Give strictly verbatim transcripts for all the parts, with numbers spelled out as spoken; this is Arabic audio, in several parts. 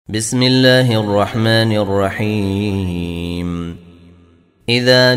بسم الله الرحمن الرحيم إذا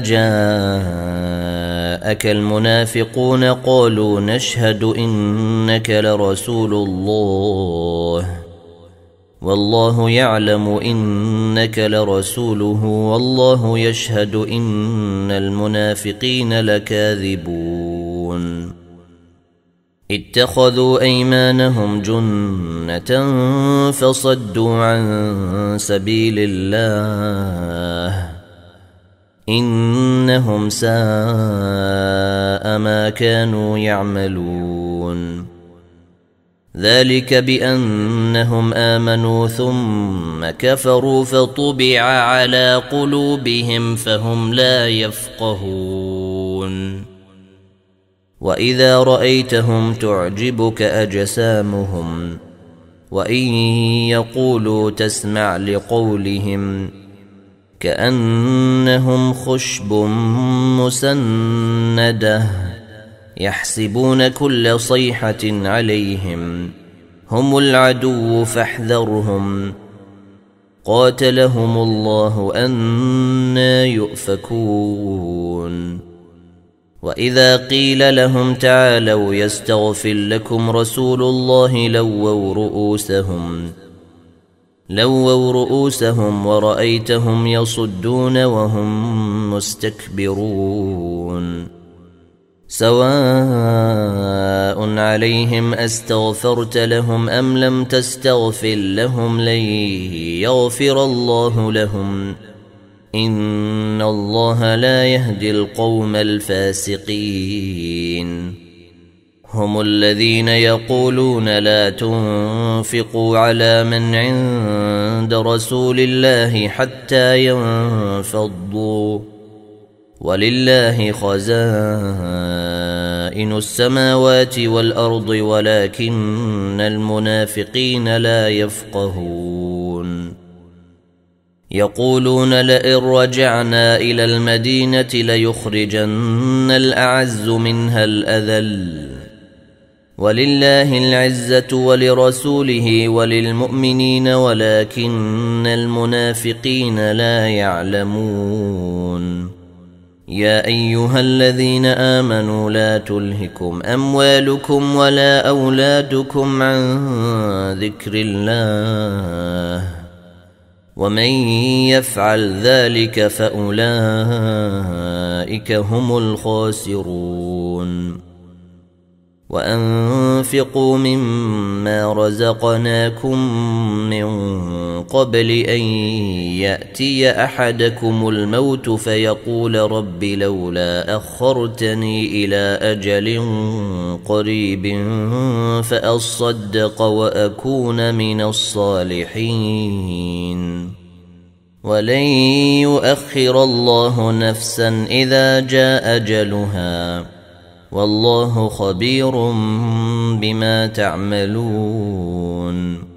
جاءك المنافقون قالوا نشهد إنك لرسول الله والله يعلم إنك لرسوله والله يشهد إن المنافقين لكاذبون اتخذوا أيمانهم جنة فصدوا عن سبيل الله إنهم ساء ما كانوا يعملون ذلك بأنهم آمنوا ثم كفروا فطبع على قلوبهم فهم لا يفقهون وإذا رأيتهم تعجبك أجسامهم وإن يقولوا تسمع لقولهم كأنهم خشب مسندة يحسبون كل صيحة عليهم هم العدو فاحذرهم قاتلهم الله أنى يؤفكون وإذا قيل لهم تعالوا يستغفر لكم رسول الله لووا رؤوسهم لووا رؤوسهم ورأيتهم يصدون وهم مستكبرون سواء عليهم أستغفرت لهم أم لم تستغفر لهم لن يغفر الله لهم إن الله لا يهدي القوم الفاسقين هم الذين يقولون لا تنفقوا على من عند رسول الله حتى ينفضوا ولله خزائن السماوات والأرض ولكن المنافقين لا يفقهون يقولون لئن رجعنا إلى المدينة ليخرجن الأعز منها الأذل ولله العزة ولرسوله وللمؤمنين ولكن المنافقين لا يعلمون يا أيها الذين آمنوا لا تلهكم أموالكم ولا أولادكم عن ذكر الله ومن يفعل ذلك فأولئك هم الخاسرون وأنفقوا مما رزقناكم من قبل أن يأتي أحدكم الموت فيقول رب لولا أخرتني إلى أجل قريب فأصدق وأكون من الصالحين ولن يؤخر الله نفسا إذا جاء أجلها والله خبير بما تعملون